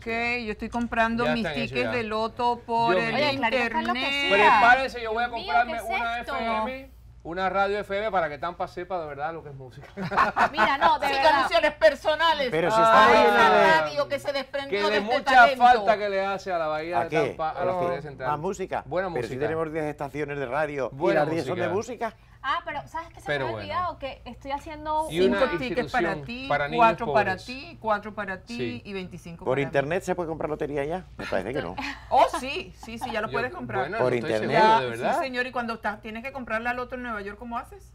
Ok, yo estoy comprando Ya mis están hechos tickets ya. de loto por Dios el mío. Oye, Clarita está internet. enloquecida. Prepárense, yo voy a Dios mío, comprarme ¿qué es una esto? FM, una radio FM para que Tampa sepa de verdad lo que es música. Mira, no, de Sin verdad. condiciones personales. Pero si a estamos esa llenos de- radio que se desprendió Que de de este mucha talento. falta que le hace a la bahía ¿A de qué? Tampa, a la bahía central. ¿Más música? Buena Pero música. si tenemos 10 estaciones de radio y Buena las 10 son de música. música. Ah, pero ¿sabes qué se Pero me ha bueno. olvidado? Que estoy haciendo Y una 5 tickets para institución ti, para niños 4 para pobres. ti, 4 para ti Sí. y 25 ¿Por para internet se puede comprar lotería ya? Me parece que no. mí. Oh, sí, ya lo Yo- puedes comprar. bueno, Por no estoy internet. seguro, Ya, de verdad. Sí, señor, y cuando tienes que comprar la loto en Nueva York, ¿cómo haces?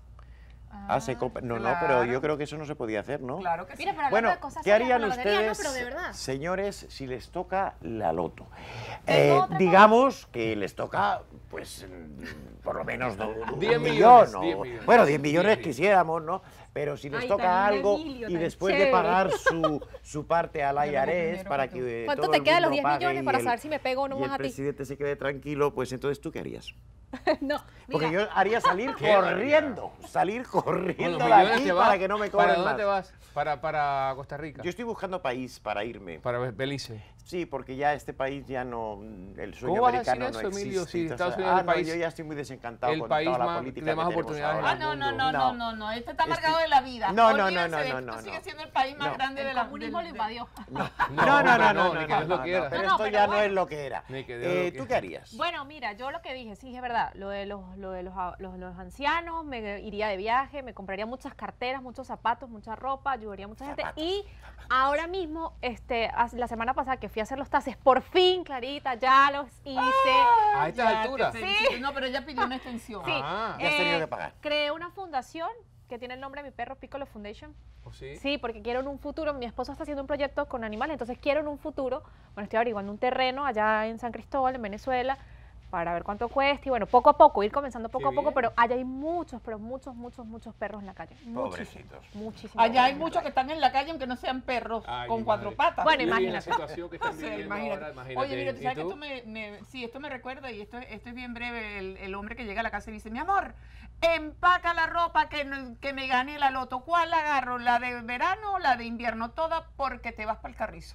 Se compra. No, claro. pero yo creo que eso no se podía hacer, ¿no? Claro que sí. Mira, pero hablando Bueno, de cosas ¿qué serias harían con la lotería, ustedes, no, pero de verdad. señores, si les toca la loto? Tengo otra Digamos que les toca, pues, por lo menos 10 un millones, millón. ¿no? 10 millones. Bueno, 10 millones 10. quisiéramos, ¿no? Pero si les Ay, toca también algo Emilio, y tan después de chévere. pagar su parte al Yo le pongo IRS dinero para que tú. que ¿Cuánto todo te el queda de los mundo 10 pague millones y para el- saber si me pego o no y más el a ti? presidente se quede tranquilo, pues entonces ¿tú qué harías? No, Porque mira, yo haría salir ¿Qué corriendo, salir Con corriendo los de millones aquí te vas. para que no me ¿Para cobren dónde más. te vas? Para Costa Rica. Yo estoy buscando país para irme. Para Belice. Sí, porque ya este país ya no, el sueño ¿Cómo vas a decir americano eso, no existe. Emilio, si Entonces, Estados Unidos es el no, país- yo ya estoy muy desencantado el con país toda la más- política de que más tenemos oportunidades ahora. Ah, no, en no, el no, mundo. no, no, este está amargado de la vida. No, no, Olvídense no, de no, esto, no, sigue no. siendo el país más No. grande de el la comunismo lo invadió. No, no, ni que Dios lo quiera. pero No, esto pero ya no bueno. es lo que era. Ni que Dios lo ¿Tú quiera. qué harías? Bueno, mira, yo lo que dije, sí, es verdad, lo de los ancianos, me iría de viaje, me compraría muchas carteras, muchos zapatos, mucha ropa, ayudaría a mucha gente. Zapatos. Y ahora mismo, la semana pasada que fui a hacer los tases, por fin, Clarita, ya los hice. A estas Ya, alturas. te felicito. No, pero ella pidió una extensión. Sí. Ah, Ya has tenido que pagar. Creé una fundación que tiene el nombre de mi perro, Piccolo Foundation. ¿o sí? Sí, porque quiero en un futuro, mi esposo está haciendo un proyecto con animales, entonces quiero en un futuro, bueno, estoy averiguando un terreno allá en San Cristóbal, en Venezuela, para ver cuánto cuesta y bueno, poco a poco, ir comenzando poco Qué a poco, bien. pero allá hay muchos, pero muchos perros en la calle. Pobrecitos. Muchísimos. Allá hay muchos que están en la calle aunque no sean perros Ay, con mi 4 madre. patas. Bueno, Y en la imagínate. situación que están Sí, viviendo imagínate. ahora, imagínate. Oye, mira, tú ¿Y sabes que tú? esto me recuerda y esto es bien breve, el hombre que llega a la casa y dice, mi amor, empaca la ropa que me gané la loto. ¿Cuál agarro? ¿La de verano o la de invierno? Toda porque te vas para el carrizo.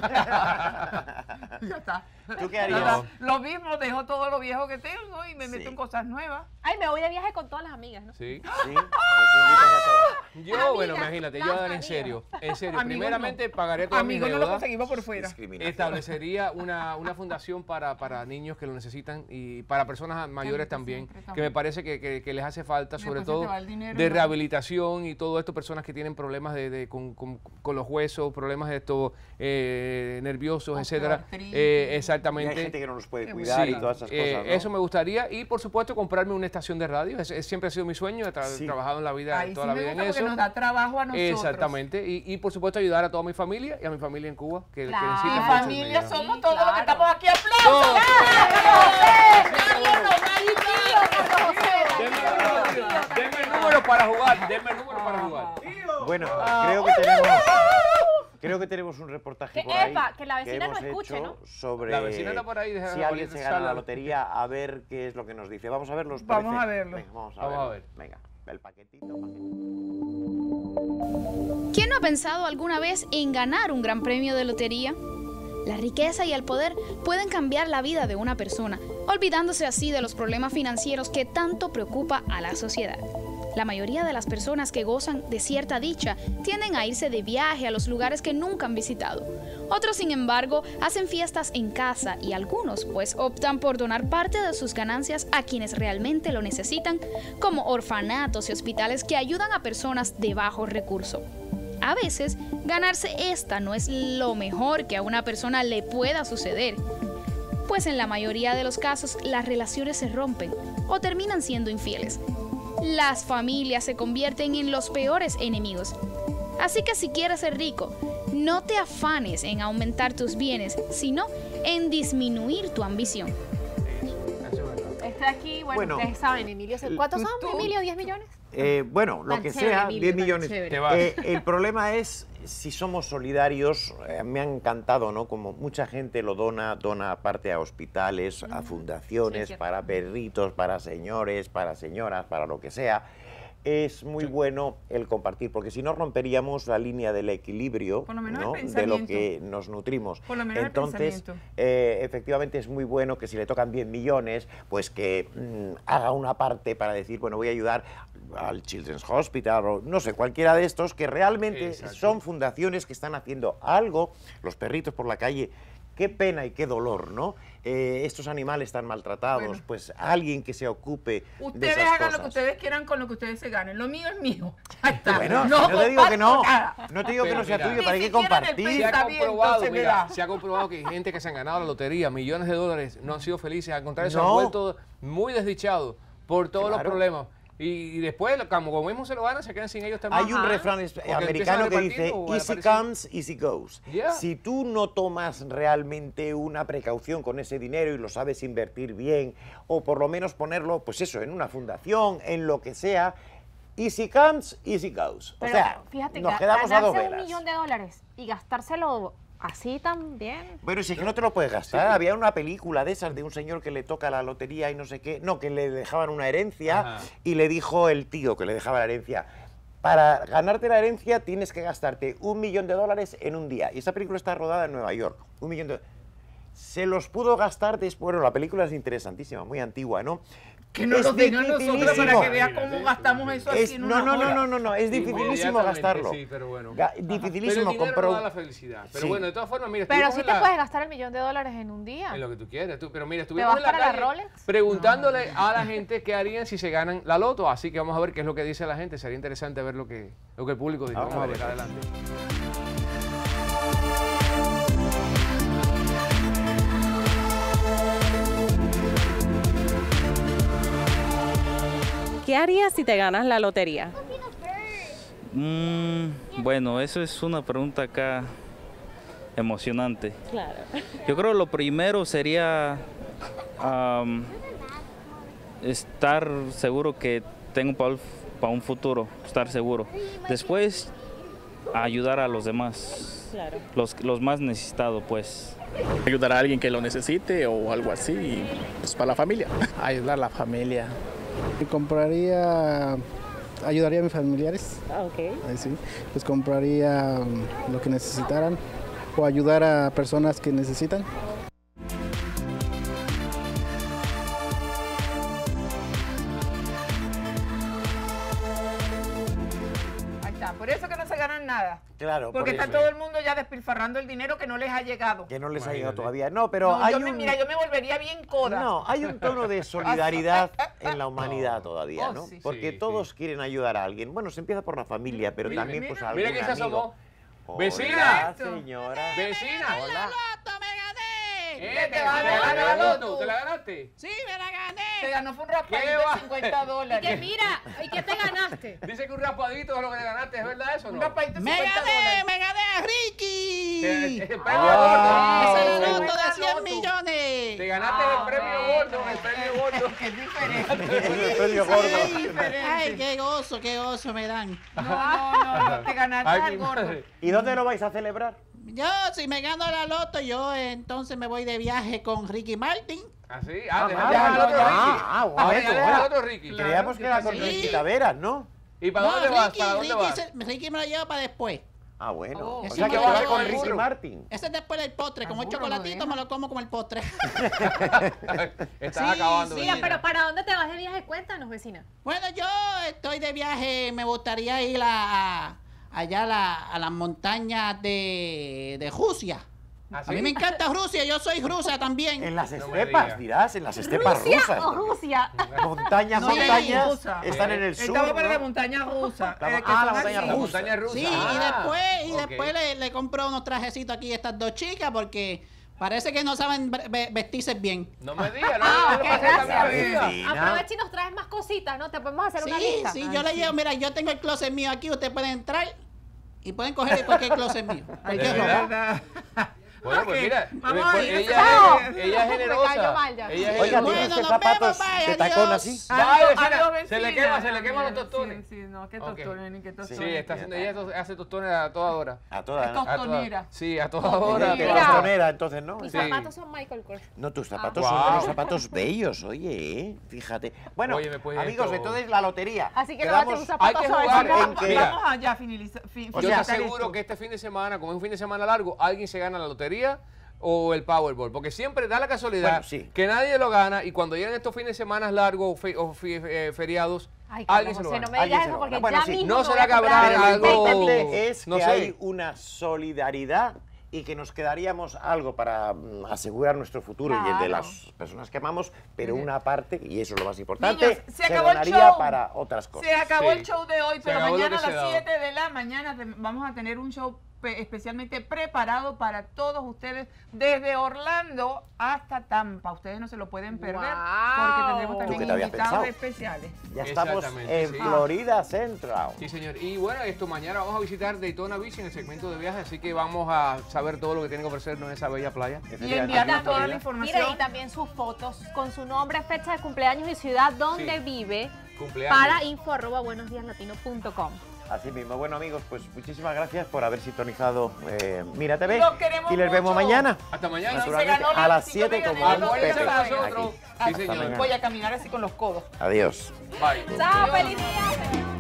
Ya está. ¿Tú qué Ya harías? está. Lo mismo, dejo todo lo viejo que tengo y me Sí. meto en cosas nuevas. Ay, me voy de viaje con todas las amigas, ¿no? Sí. Sí, pues invitas a todos. Yo, Amigas, bueno, imagínate, yo las en amigas. serio, Amigos primeramente pagaré todas mis Amigos no lo deudas, conseguimos por fuera. Discriminación. establecería una fundación para niños que lo necesitan y para personas mayores también, siempre, que también. me parece que les hace falta, sobre Después se te todo va el dinero, de ¿no? rehabilitación y todo esto, personas que tienen problemas con los huesos, problemas de estos nerviosos, etcétera. Osteoartritis. Y hay Exactamente. gente que no los puede Qué cuidar Sí, y todas esas cosas, ¿no? eso me gustaría y por supuesto comprarme una estación de radio, siempre ha sido mi sueño, he Sí. trabajado en la vida, Ahí toda sí la me vida en gusta porque eso. nos da trabajo a nosotros. Exactamente, y por supuesto ayudar a toda mi familia y a mi familia en Cuba, que Claro. necesita Y mucho mi familia ayuda. somos Sí, todos los que claro. estamos aquí. ¡Aplausos! Todos. Denme el número para jugar, denme el número para jugar. Bueno, creo que tenemos un reportaje Que, por ahí epa, que la vecina no hemos escuche, hecho ¿no? sobre La vecina está por ahí, deja si la alguien bolita, se gana la sala. lotería, a ver qué es lo que nos dice. Vamos a verlo, ¿os Vamos parece? a verlo. Venga, vamos a Vamos a verlo. ver. Venga, el paquetito. ¿Quién no ha pensado alguna vez en ganar un gran premio de lotería? La riqueza y el poder pueden cambiar la vida de una persona, olvidándose así de los problemas financieros que tanto preocupa a la sociedad. La mayoría de las personas que gozan de cierta dicha tienden a irse de viaje a los lugares que nunca han visitado. Otros, sin embargo, hacen fiestas en casa y algunos pues optan por donar parte de sus ganancias a quienes realmente lo necesitan, como orfanatos y hospitales que ayudan a personas de bajos recursos. A veces, ganarse esta no es lo mejor que a una persona le pueda suceder, pues en la mayoría de los casos las relaciones se rompen o terminan siendo infieles. Las familias se convierten en los peores enemigos. Así que si quieres ser rico, no te afanes en aumentar tus bienes, sino en disminuir tu ambición. Eso es verdad. Este aquí, bueno, Bueno, ustedes saben, Emilio, ¿cuántos son, tú- Emilio? ¿10 millones? Bueno, lo Tan que chévere, sea, Emilio, 10 tan millones. chévere. Te vas. El problema es si somos solidarios. Me ha encantado, ¿no? Como mucha gente lo dona parte a hospitales, a Sí, fundaciones, es cierto. para perritos, para señores, para señoras, para lo que sea. es muy bueno el compartir, porque si no romperíamos la línea del equilibrio, Por lo menos ¿no?, el de lo pensamiento. que nos nutrimos. Por lo menos el Entonces, pensamiento. efectivamente es muy bueno que si le tocan 10 millones, pues que haga una parte para decir, bueno, voy a ayudar al Children's Hospital o no sé, cualquiera de estos que realmente Exacto. son fundaciones que están haciendo algo, los perritos por la calle. Qué pena y qué dolor, ¿no? Estos animales están maltratados, Bueno. pues alguien que se ocupe de Ustedes esas hagan cosas. lo que ustedes quieran con lo que ustedes se ganen. Lo mío es mío. Ya está. Bueno, no no te digo que no, comparto nada. no te digo que Pero no sea mira, tuyo, ni pero hay que siquiera en el compartir. Se ha pensamiento comprobado, se me mira, da. se ha comprobado que hay gente que se han ganado la lotería, millones de dólares, no han sido felices, al contrario, se No. han vuelto muy desdichados por todos los Claro. problemas. Y después, como mismo se lo ganan, se quedan sin ellos también. Hay un refrán Porque americano empiezan a que dice, repartir o a easy aparecer. comes, easy goes. Yeah. Si tú no tomas realmente una precaución con ese dinero y lo sabes invertir bien, o por lo menos ponerlo, pues eso, en una fundación, en lo que sea, easy comes, easy goes. Pero o sea, fíjate, nos quedamos a dos ganarse velas. $1.000.000 y gastárselo así también. Bueno, si es que no te lo puedes gastar. Había una película de esas de un señor que le toca la lotería y no sé qué. No, que le dejaban una herencia Ajá. y le dijo el tío que le dejaba la herencia: para ganarte la herencia tienes que gastarte $1 millón en un día. Y esa película está rodada en Nueva York. $1 millón. Se los pudo gastar después. Bueno, la película es interesantísima, muy antigua, ¿no? Que nos Es lo digan nosotros para dificilísimo. que vean cómo gastamos eso así en una hora. No, es dificilísimo Inmediatamente, gastarlo. Sí, pero bueno. Dificilísimo Pero el dinero comprar no un- da la felicidad. Pero Sí. bueno, de todas formas, mira, Pero estuvimos sí en te la- puedes gastar $1 millón en un día. en lo que tú quieras. Pero mira, vas estuvimos en la para la calle Rolex? preguntándole a la gente qué harían si se ganan la loto. Así que vamos a ver qué es lo que dice la gente. Sería interesante ver lo que el público dice. Vamos Vamos a a ver, ver. adelante. ¿Qué harías si te ganas la lotería? Bueno, eso es una pregunta acá emocionante. Claro. Yo creo lo primero sería estar seguro que tengo para un futuro, estar seguro. Después, ayudar a los demás, Claro. los más necesitados, pues. Ayudar a alguien que lo necesite o algo así, y, pues para la familia. Ayudar a la familia. Ayudaría a mis familiares, Ok. ahí sí, pues compraría lo que necesitaran o ayudar a personas que necesitan. Ahí está. Por eso que no se ganan nada. Claro, Porque por está eso. todo el mundo ya despilfarrando el dinero que no les ha llegado. Que no les ha Imagínate. llegado todavía. No, pero No, hay mira, yo me volvería bien coda. No, hay un tono de solidaridad en la humanidad todavía, Oh, ¿no? sí. Porque Sí, todos sí. quieren ayudar a alguien. Bueno, se empieza por la familia, pero Mira, también mira, pues a mira algún quién se amigo. asomó. Hola, ¡Vecina! señora. ¡Vecina! Hola. ¿Te va a ganaste ganar la la loto? ¿Te la ganaste? Sí, me la gané. Se ganó fue un ¿Qué raspadito va? de $50. mira, ¿y qué te ganaste? Dice que un raspadito es lo que le ganaste, ¿es verdad eso o no? Un raspadito de $50. Me gané a Ricky. El premio Ah, gordo. Ese wow. loto de 100 Loto. millones. Te ganaste el premio gordo, el premio gordo. Es diferente. El premio gordo. Es diferente. Ay, qué gozo me dan. No, te ganaste Ay, al mi gordo. madre. ¿Y dónde lo vais a celebrar? Yo, si me gano la loto, yo entonces me voy de viaje con Ricky Martin. ¿Ah, sí? Ah, Te vale, al otro vale. Ricky. Bueno, Ya dejas al bueno. otro Ricky. Creíamos que era con Sí. Ricky Taveras, ¿no? ¿Y para dónde vas? ¿Para dónde vas? Ricky me lo lleva para después. Ah, bueno. Oh, O ese sea que me te lo vas llevo con al Ricky burro. Martin. Ese es después del postre. Como el burro no chocolatito deja. me lo como como el postre. Estás Sí, acabando. sí. Mira, vecina. pero ¿para dónde te vas de viaje? Cuéntanos, vecina. Bueno, yo estoy de viaje. Me gustaría ir allá a las montañas de Rusia. ¿Ah, A mí sí? me encanta Rusia. Yo soy rusa también. En las No me estepas, digas. dirás, en las estepas ¿Rusia rusas. o Rusia? Montañas, No, montañas, rusa. están en el sur, Estaba para ¿no? la montaña rusa. La- que la son montaña así. La rusa. montaña rusa. Sí, Ah, y ok. después le compré unos trajecitos aquí a estas dos chicas porque parece que no saben vestirse bien. No me digas, no, Ah, no ok, le pases esta gracias. vida. Vecina. Aprovecha y nos traes más cositas, ¿no? Te podemos hacer una Sí, lista. sí, yo le llevo, mira, yo tengo el closet mío aquí, ustedes pueden entrar y pueden coger cualquier closet mío. Ay, Cualquier de ropa. verdad. Bueno, pues mira, Vamos pues a ir. ella es Me cayó generosa. mal ya. Ella es Oiga, generosa. ¿tiene usted zapatos de tacón así? Vale, se le queman los tostones. Sí, no, qué Ok. tostones, ni qué tostones. Sí, está haciendo, ella hace tostones a toda hora. A todas. Es ¿no? A toda- tostonera. Sí, a toda hora. Que Mira. tostonera, entonces, ¿no? Mis Sí. zapatos son Michael Kors. No, tus zapatos Ah. son Guau. unos zapatos bellos, oye, fíjate. Bueno, Oye, pues amigos, esto- entonces la lotería. Así que no va a ser un Quedamos- zapato hay que suave, jugar sino- en que- Vamos a ya finalizar. O Yo sea, te aseguro que este fin de semana, como es un fin de semana largo, alguien se gana la lotería o el Powerball, porque siempre da la casualidad Bueno, sí. que nadie lo gana y cuando llegan estos fines de semana largos feriados, Ay, alguien Carlos se lo José, gana. no me Alguien digas se eso lo porque gana. Bueno, ya sí. mismo No me será voy a que habrá comprar Pero el lo algo- importante es no que sé. hay una solidaridad y que nos quedaríamos algo para asegurar nuestro futuro y el de Claro. las personas que amamos, pero una parte, y eso es lo más importante, Niños, se acabó el donaría show. para otras cosas. Se acabó Sí. el show de hoy, Se pero acabó lo mañana a que se las daba. 7 de la mañana vamos a tener un show especialmente preparado para todos ustedes desde Orlando hasta Tampa. Ustedes no se lo pueden perder porque tendremos ¿Tú qué también te habías invitados pensado? especiales. Ya estamos Exactamente, en sí. Florida Central. Sí, señor. Y bueno, esto mañana vamos a visitar Daytona Beach en el segmento de viajes, así que vamos a saber todo lo que tiene que ofrecernos en esa bella playa. Y enviarnos toda la Mira, información. y también sus fotos con su nombre, fecha de cumpleaños y ciudad donde Sí. vive Cumpleaños. para info@buenosdiaslatino.com. Así mismo, bueno amigos, pues muchísimas gracias por haber sintonizado Mira TV Los queremos y les vemos mucho. mañana. Hasta mañana. Naturalmente, ganó la a las enciclopedia 7 como de un Acuérdense Pepe. de Aquí. nosotros. Sí, Hasta señor. mañana. Voy a caminar así con los codos. Adiós. Bye. ¡Chao, feliz día!